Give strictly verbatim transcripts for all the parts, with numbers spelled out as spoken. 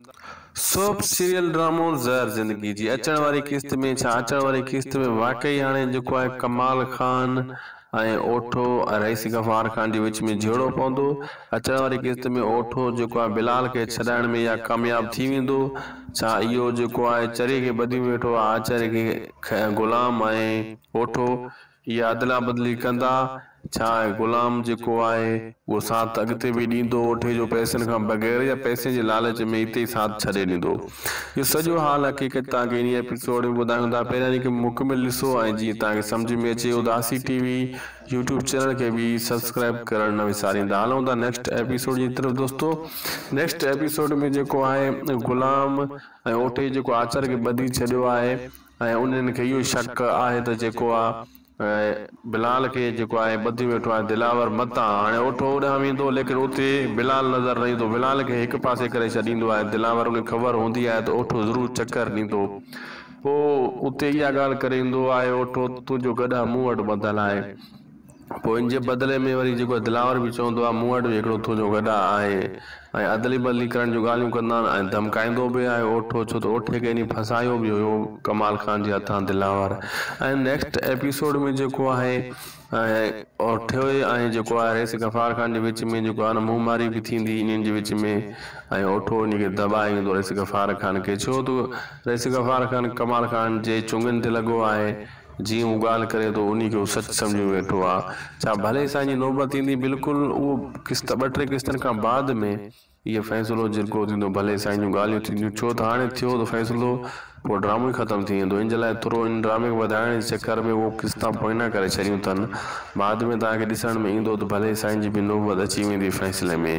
Soap serial ड्रामो ज़हर ज़िंदगी जी अचण वारी किस्त में छा अचण वारी किस्त में वाकई हाणे जेको आहे कमाल खान ऐं ओठो रईस गफ़ार खान जे विच में झेड़ो पवंदो। अचण वारी किस्त में ओठो जेको आहे बिलाल खे छॾाइण में या कामयाब थी वेंदो। छा इहो जेको आहे चरी खे ॿधी वेठो आहे आचार्य खे ग़ुलाम ऐं ओठो इहा अदला बदली कंदा। छा ग़ुलाम जेको आहे उहो साथ अॻिते बि ॾींदो ओठे जो पैसनि खां बग़ैर या पैसे जे लालच में हिते ई साथ छॾे ॾींदो। इहो सॼो हाल हक़ीक़त तव्हांखे इन एपिसोड में ॿुधायूं था। पहिरियां की मुकमिल ॾिसो ऐं जीअं तव्हांखे सम्झ में अचे उदासी टीवी यूट्यूब चैनल के भी सब्सक्राइब करण न विसारींदा। हलूं था नेक्स्ट एपिसोड जी तरफ दोस्तों। नेक्स्ट एपिसोड में जेको आहे ग़ुलाम ऐं ओठे जेको आचार्य खे ॿधी छॾियो आहे ऐं उन्हनि खे इहो शक आहे त जेको आहे बिलाल के जेको आहे ॿधी वेठो आहे दिलावर मतां। हाणे ओठो ओॾां वेंदो लेकिन उते बिलाल नज़र न ईंदो। बिलाल खे हिकु पासे करे छॾींदो आहे। दिलावर उन ख़बर हूंदी आहे त ओठो ज़रूरु चकर ॾींदो। पोइ उते इहा ॻाल्हि करे ईंदो आहे ओठो तुंहिंजो गॾु मूं वटि ॿधल आहे। पोइ इन जे बदिले में वरी जेको दिलावर बि चवंदो आहे मूं वटि बि हिकिड़ो तुंहिंजो गॾु आहे ऐं अदली बदली करण जूं ॻाल्हियूं कंदा आहिनि ऐं धमकाईंदो बि आहे ओठो छो त ओठे खे इन फसायो बि हुयो कमाल खान जे हथां दिलावर। ऐं नेक्स्ट एपिसोड में जेको आहे ऐं ओठो ऐं जेको आहे रईस गफ़ार खान जे विच में जेको आहे न मुंहुं मारी बि थींदी इन्हनि जे विच में ऐं ओठो इन खे दॿाए ईंदो रईस गफ़ार खान खे। छो त रईस गफ़ार खान कमाल खान जे चुंगनि ते लॻो आहे। जीअं उहो ॻाल्हि करे थो उन खे उहो सच सम्झी वेठो आहे। छा भले असांजी नौबत ईंदी बिल्कुलु उहो किस्त ॿ टे किस्तनि खां बाद में इहो फ़ैसिलो जेको थींदो भले साईं जूं ॻाल्हियूं थींदियूं। छो त हाणे थियो त फ़ैसिलो पोइ ड्रामो ई ख़तमु थी वेंदो। इन जे लाइ थोरो इन ड्रामे खे वधाइण जे चकर में उहो किस्तां पोइना करे छॾियूं अथनि। बाद में तव्हांखे ॾिसण में ईंदो त भले साईं जी बि नौबत अची वेंदी फ़ैसिले में।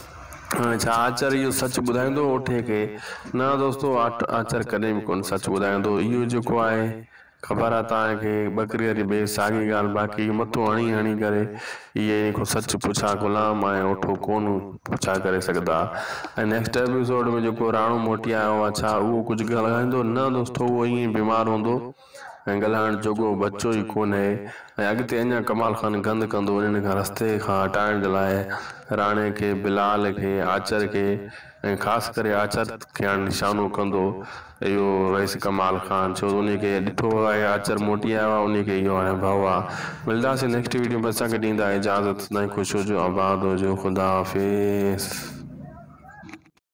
छा आचार्य इहो सच ॿुधाईंदो ओठे खे? न दोस्तो आचार्य कॾहिं बि कोन सच ॿुधाईंदो। इहो जेको आहे ख़बर आहे तव्हांखे ॿकरीअ जी ॿिए साॻी ॻाल्हि बाक़ी मथो हणी हणी करे इहे को सच पुछा ग़ुलाम ऐं ओठो कोन पुछा करे सघंदा। ऐं नेक्स्ट एपिसोड में जेको राणो मोटी आयो आहे छा उहो कुझु ॻाल्हाईंदो? न दोस्तो उहो ईअं बीमार हूंदो ऐं ॻाल्हाइण जोॻो बचो ई कोन्हे ऐं अॻिते अञा कमाल खान गंद कंदो इन्हनि खां रस्ते खां हटाइण जे लाइ राणे खे बिलाल खे आचार्य खे ऐं ख़ासि करे आचार्य खे हाणे निशानो कंदो इहो रईस कमाल खान। छो उनखे ॾिठो आहे आचार्य मोटी आयो आहे उनखे इहो हाणे भउ आहे। मिलंदासीं नेक्स्ट वीडियो में। असांखे ॾींदा इजाज़त। न ख़ुशि हुजो आबाद हुजो ख़ुदा हाफ़िज़।